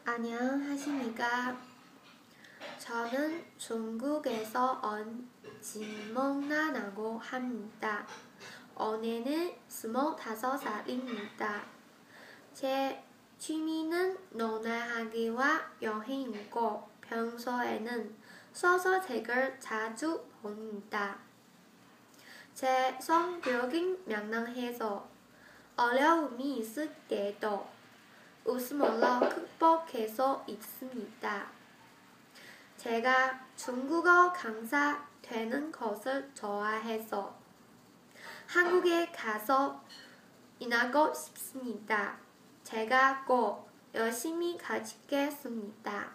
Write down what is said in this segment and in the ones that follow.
안녕하십니까? 저는 중국에서 온 진몽나라고 합니다. 올해는 25살입니다. 제 취미는 논어하기와 여행이고 평소에는 소설책을 자주 봅니다. 제 성격은 명랑해서 어려움이 있을 때도 웃음으로 극복해서 있습니다. 제가 중국어 강사 되는 것을 좋아해서 한국에 가서 일하고 싶습니다. 제가 꼭 열심히 가르치겠습니다.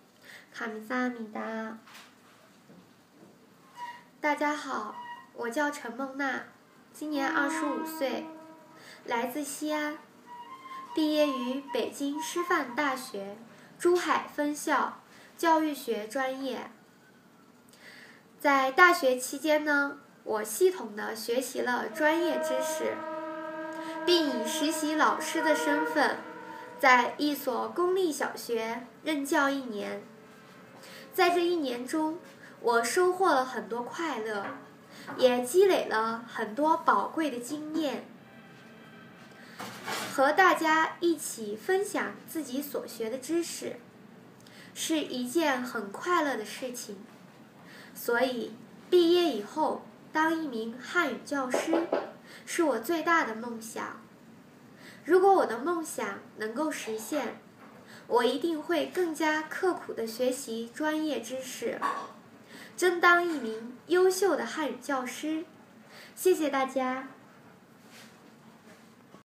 감사합니다.大家好，我叫陈梦娜，今年25岁，来自西安，毕业于北京师范大学珠海分校教育学专业。在大学期间呢，我系统地学习了专业知识，并以实习老师的身份，在一所公立小学任教1年。在这1年中，我收获了很多快乐，也积累了很多宝贵的经验。和大家一起分享自己所学的知识，是一件很快乐的事情。所以，毕业以后当一名汉语教师，是我最大的梦想。如果我的梦想能够实现，我一定会更加刻苦地学习专业知识，真当一名优秀的汉语教师。谢谢大家。